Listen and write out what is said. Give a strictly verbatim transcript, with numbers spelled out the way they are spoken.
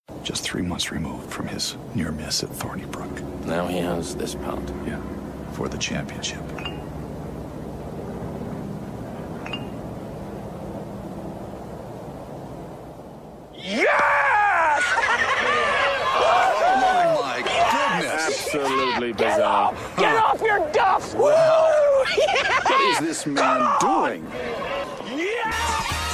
Just three months removed from his near miss at Thorny Brook. Now he has this pound. Yeah, for the championship. Yes! Oh my goodness! Absolutely Get bizarre. off! Get off your duff! Wow. Woo! Yeah! What is this man doing? Yeah!